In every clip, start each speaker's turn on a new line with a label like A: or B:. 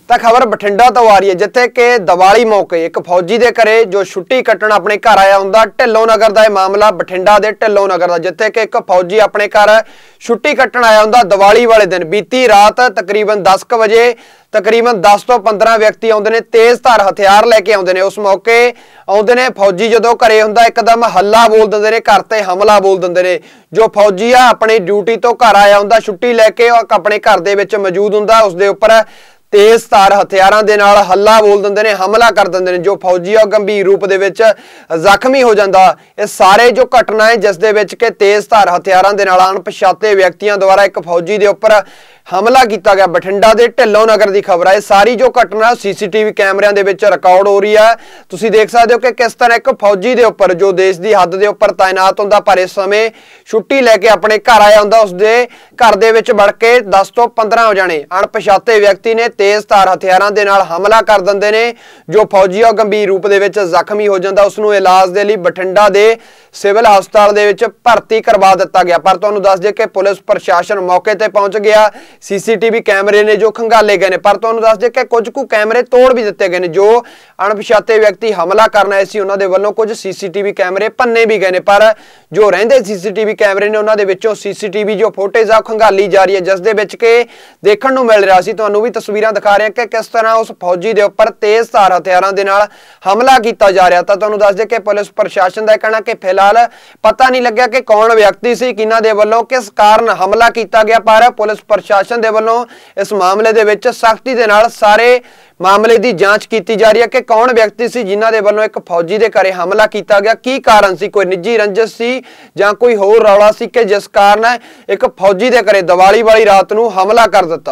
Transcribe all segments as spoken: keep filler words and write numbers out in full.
A: ਤਾਂ ਖਬਰ ਬਠਿੰਡਾ ਤੋਂ ਆ ਰਹੀ ਹੈ, ਜਿੱਥੇ ਕਿ ਦੀਵਾਲੀ ਮੌਕੇ ਇੱਕ ਫੌਜੀ ਦੇ ਘਰੇ ਜੋ ਛੁੱਟੀ ਕੱਟਣ ਆਪਣੇ ਘਰ ਆਇਆ ਹੁੰਦਾ। ਢਿੱਲੋਂ ਨਗਰ ਦਾ ਇਹ ਮਾਮਲਾ, ਬਠਿੰਡਾ ਦੇ ਢਿੱਲੋਂ ਨਗਰ ਦਾ, ਜਿੱਥੇ ਕਿ ਇੱਕ ਫੌਜੀ ਆਪਣੇ ਘਰ ਛੁੱਟੀ ਕੱਟਣ ਆਇਆ ਹੁੰਦਾ ਦੀਵਾਲੀ ਵਾਲੇ ਦਿਨ। ਬੀਤੀ ਰਾਤ ਤਕਰੀਬਨ ਦਸ ਕੁ ਵਜੇ तकरीबन दस तो पंद्रह व्यक्ति आउंदे ने, तेज धार हथियार लैके आउंदे ने। उस मौके आउंदे ने फौजी जदों घरे हुंदा एकदम हल्ला बोल दिंदे ने, घर ते हमला बोल दिंदे ने। जो फौजी आ अपनी ड्यूटी तो घर आया हुंदा छुट्टी लैके, अपने घर दे विच मौजूद हुंदा, उस दे उपर तेज धार हथियारां दे नाल हल्ला बोल दिंदे ने, हमला कर दिंदे ने। जो फौजी आ गंभीर रूप दे विच जख्मी हो जांदा। ये सारे जो घटना है जिस दे विच कि तेज धार हथियारां दे नाल अणपछाते व्यक्तियों द्वारा एक फौजी दे उपर हमला किया गया। बठिंडा के ढिल्लों नगर की खबर है। सारी जो घटना सीसीटीवी कैमरिਆਂ ਦੇ ਵਿੱਚ रिकॉर्ड हो रही है। तुसीं देख सकते हो कि किस तरह एक फौजी के उपर जो देश की हद के उपर तैनात होंदा, पर इस समय छुट्टी लैके अपने घर आया होंदा, उसके घर दे विच वड़ के दस तो पंद्रह जाने अणपछाते व्यक्ति ने तेज धार हथियारों के नाल हमला कर दिंदे ने। जो फौजी आ गंभीर रूप दे विच जख्मी हो जाता, उसनूं इलाज दे लई बठिंडा के सिविल हस्पताल दे विच भर्ती करवा दिता गया। पर तुहानूं दस दे कि पुलिस प्रशासन मौके ते पहुंच गया। सीसीटीवी कैमरे ने जो खंगाले गए ने, पर तुहानूं दस दे कि कुछ कु कैमरे तोड़ भी दिते गए ने। जो अणपछाते व्यक्ति हमला करन आए सी, उन्हां दे वल्लों कुछ सीसीटीवी कैमरे भन्ने भी गए ने, पर जो रहिंदे सीसीटीवी कैमरे ने उन्हां दे विचों सीसीटीवी जो फुटेज आ खंगाली जा रही है, जिस दे विच कि देखण नूं मिल रहा सी। तुहानूं भी तस्वीरां दिखा रहे हैं कि किस तरह उस फौजी दे उपर तेज धार हथियारां दे नाल हमला कीता जा रहा। तां तुहानूं दस दे कि पुलिस प्रशासन दा कहना कि फिलहाल पता नहीं लग्या कि कौन व्यक्ति सी, किन्हां दे वल्लों किस कारण हमला किया गया, पर पुलिस प्रशासन दे वल्लों इस मामले दे विच सख्ती दे नाल सारे मामले की जांच की जा रही है कि कौन व्यक्ति सी जिन्हां दे वल्लों एक फौजी दे घरे हमला किया गया। की कारण सी, कोई निजी रंजिश सी जां कोई होर रौला सी कि जिस कारण एक फौजी दे घरे दिवाली वाली रात नूं हमला कर दिता।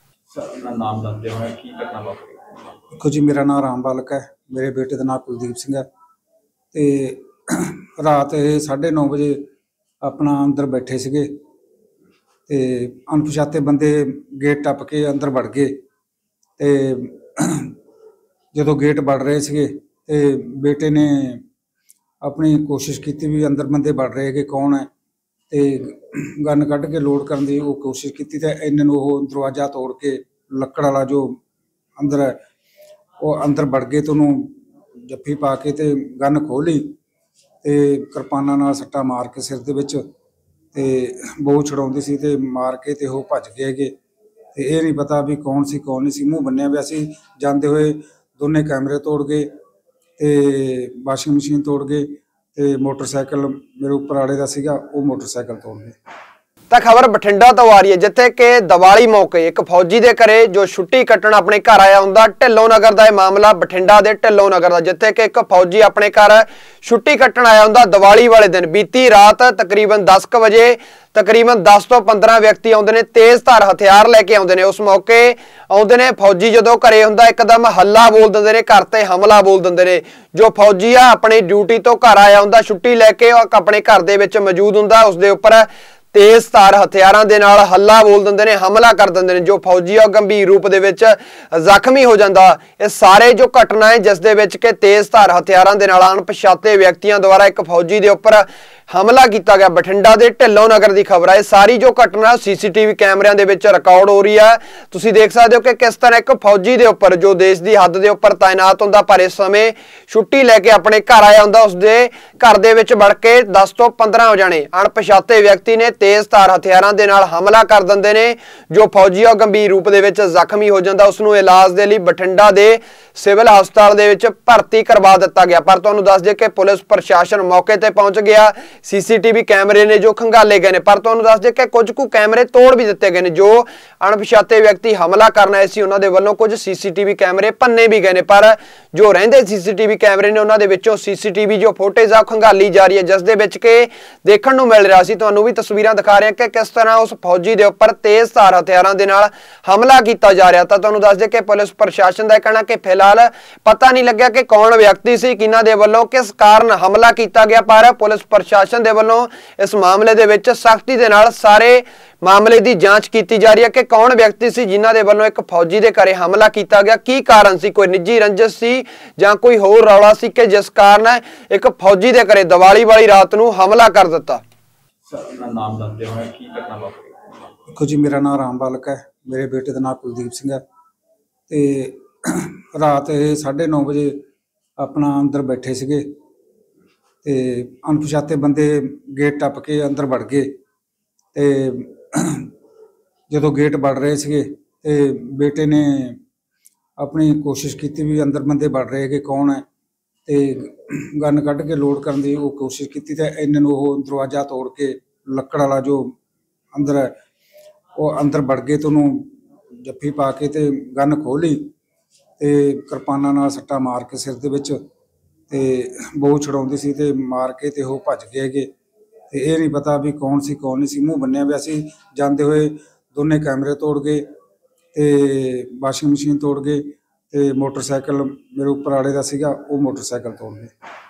B: नाम दसदे हो की घटना वापरी?
C: देखो जी, मेरा नाम राम बालक है, मेरे बेटे का नाम कुलदीप सिंह है। तो रात साढ़े नौ बजे अपना अंदर बैठे सीगे ते अणपछाते बंदे गेट टप के अंदर वड़ गए। ते जदों गेट वड़ रहे थे ते बेटे ने अपनी कोशिश की भी अंदर बंदे वड़ रहे कि कौन है, ते गन कढ़ के लोड करने की कोशिश की। तो इन्होंने वो दरवाजा तोड़ के लकड़ वाला जो अंदर है वो अंदर वड़ गए। तो उन्होंने जफ्फी पा के ते गन खोली ते किरपाना नाल सट्टा मार के सिर दे विच ते बहु छड़ाउंदी सी ते मार के ते वो भज गए गे। ते ये नहीं पता भी कौन सी कौन नहीं सी। मूँह बन्निया पिया सी। जांदे होए दोने कैमरे तोड़ गए ते वाशिंग मशीन तोड़ गए ते मोटरसाइकिल मेरे उपर आड़े का सीगा वो मोटरसाइकिल तोड़ गए।
A: ਤਾਂ खबर बठिंडा तो आ रही है, जिथे कि दिवाली मौके एक फौजी के घरे जो छुट्टी कट्टण अपने घर आया हुंदा। ढिल्लों नगर का यह मामला, बठिंडा के ढिल्लों नगर का, जिथे कि एक फौजी अपने घर छुट्टी कट्टण आया हुंदा दिवाली वाले दिन। बीती रात तकरीबन दस क बजे तकरीबन दस तो पंद्रह व्यक्ति आउंदे ने, तेज धार हथियार लैके आउंदे ने। उस मौके आउंदे ने फौजी जदों घरे हुंदा एकदम हल्ला बोल दिंदे ने, घर ते हमला बोल दिंदे ने। जो फौजी आ अपनी ड्यूटी तो घर आया हुंदा छुट्टी लैके, अपने घर दे विच मौजूद हुंदा, उस दे उपर तेज धार हथियारों के नाल हल्ला बोल दिंदे ने, हमला कर दिंदे ने। जो फौजी आ गंभीर रूप दे विच जख्मी हो जाता। ये सारे जो घटना है जिस दे विच कि तेज धार हथियारों के नाल अणपछाते व्यक्तियों द्वारा एक फौजी के उपर हमला किया गया। बठिंडा के ढिल्लों नगर की खबर है। सारी जो घटना सीसीटीवी कैमरिਆਂ ਦੇ ਵਿੱਚ रिकॉर्ड हो रही है। तुसीं देख सकते हो कि किस तरह एक फौजी के उपर जो देश की हद के उपर तैनात होंदा, पर इस समय छुट्टी लैके अपने घर आया होंदा, उसके घर दे विच वड़ के दस तो पंद्रह जाने अणपछाते व्यक्ति ने तेज धार हथियारों के नाल हमला कर दिंदे ने। जो फौजी आ गंभीर रूप दे विच जख्मी हो जाता, उसनूं इलाज दे लई बठिंडा के सिविल हस्पताल दे विच भर्ती करवा दिता गया। पर तुहानूं दस दे कि पुलिस प्रशासन मौके ते पहुंच गया। सीसीटीवी कैमरे ने जो खंगाले गए ने, पर तुहानूं दस दे कि कुछ कु कैमरे तोड़ भी दिते गए ने। जो अणपछाते व्यक्ति हमला करन आए सी, उन्हां दे वल्लों कुछ सीसीटीवी कैमरे भन्ने भी गए ने, पर जो रहिंदे सीसीटीवी कैमरे ने उन्हां दे विचों सीसीटीवी जो फुटेज आ खंगाली जा रही है, जिस दे विच कि देखण नूं मिल रहा सी। तुहानूं भी तस्वीरां दिखा रहे हैं कि किस तरह उस फौजी दे उपर तेज धार हथियारां दे नाल हमला किया जा रहा। तां तुहानूं दस दे कि पुलिस प्रशासन दा कहना कि फिलहाल पता नहीं लग्या कि कौन व्यक्ति सी, किन्हां दे वल्लों किस कारण हमला किया गया, पर पुलिस प्रशासन दे वल्लों इस मामले दे विच सख्ती दे नाल सारे मामले की जांच की जा रही है कि कौन व्यक्ति सी जिन्हां दे वल्लों एक फौजी के घरे हमला किया गया। की कारण सी, कोई निजी रंजिश सी जां कोई होर रौला सी कि जिस कारण एक फौजी के घरे दिवाली वाली रात नूं हमला कर दिता।
B: नाम दसदे हो की घटना वापरी?
C: देखो जी, मेरा नाम राम बालक है, मेरे बेटे का नाम कुलदीप सिंह है। ਤੇ ਰਾਤ ਇਹ ਸਾਢੇ ਨੌ ਵਜੇ ਆਪਣਾ ਅੰਦਰ ਬੈਠੇ ਸੀਗੇ ਤੇ ਅਣਪਛਾਤੇ ਬੰਦੇ ਗੇਟ ਟੱਪ ਕੇ ਅੰਦਰ ਵੜ ਗਏ ਤੇ ਜਦੋਂ ਗੇਟ ਵੜ ਰਹੇ ਸੀਗੇ ਤੇ ਬੇਟੇ ਨੇ ਆਪਣੀ ਕੋਸ਼ਿਸ਼ ਕੀਤੀ ਵੀ ਅੰਦਰ ਬੰਦੇ ਵੜ ਰਹੇ ਕਿ ਕੌਣ ਹੈ ਤੇ ਗਨ ਕੱਢ ਕੇ ਲੋਡ ਕਰਨ ਦੀ ਉਹ ਕੋਸ਼ਿਸ਼ ਕੀਤੀ ਤੇ ਇਹਨਾਂ ਨੂੰ ਉਹ ਦਰਵਾਜ਼ਾ ਤੋੜ ਕੇ ਲੱਕੜ ਵਾਲਾ ਜੋ ਅੰਦਰ ਹੈ ਉਹ ਅੰਦਰ ਵੜ ਗਏ ਤੇ ਉਹਨੂੰ ਜੱਫੀ ਪਾ ਕੇ ਤੇ ਗਨ ਖੋਹ ਲਈ ਤੇ ਕਿਰਪਾਨਾਂ ਨਾਲ ਸੱਟਾ ਮਾਰ ਕੇ ਸਿਰ ਦੇ ਵਿੱਚ ਤੇ ਬਹੂ ਛਡਾਉਂਦੀ ਸੀ ਤੇ ਮਾਰ ਕੇ ਤੇ ਉਹ ਭੱਜ ਗਏ ਹੈਗੇ ਤੇ ਇਹ ਨਹੀਂ ਪਤਾ ਵੀ ਕੌਣ ਸੀ ਕੌਣ ਨਹੀਂ ਸੀ। ਮੂੰਹ ਬੰਨਿਆ ਹੋਇਆ ਸੀ। ਜਾਂਦੇ ਹੋਏ ਦੋਨੇ ਕੈਮਰੇ ਤੋੜ ਗਏ ਤੇ ਵਾਸ਼ਿੰਗ ਮਸ਼ੀਨ ਤੋੜ ਗਏ ਤੇ ਮੋਟਰਸਾਈਕਲ ਮੇਰੇ ਉੱਪਰ ਆਲੇ ਦਾ ਸੀਗਾ ਉਹ ਮੋਟਰਸਾਈਕਲ ਤੋੜ ਗਏ।